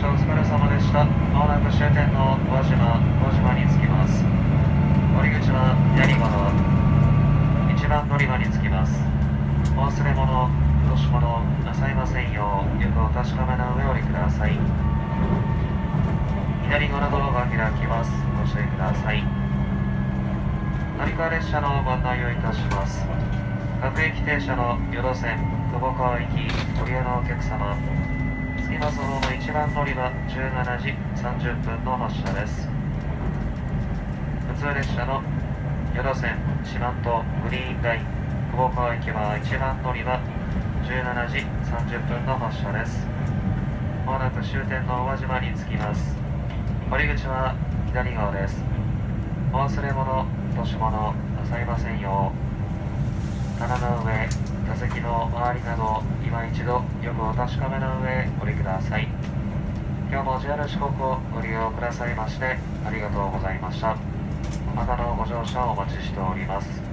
車お疲れ様でした。まもなく終点の宇和島に着きます。降り口は左側、1番乗り場に着きます。お忘れ物、落とし物なさいませんよう、よくお確かめの上お降りください。左側のドアが開きます。ご注意ください。乗り換え列車のご案内をいたします。各駅停車の予土線、久保川行き、ご利用のお客様、着きます方の1番乗り場、17時30分の発車です。普通列車の予土線、四万十グリーンライン、久保川行きは1番乗り場、17時30分の発車です。まもなく終点の宇和島に着きます。降り口は左側です。お忘れ物、落とし物なさいませんよう。棚の上、座席の周りなど、今一度よくお確かめの上お降りください。今日も JR 四国をご利用くださいましてありがとうございました。またのご乗車をお待ちしております。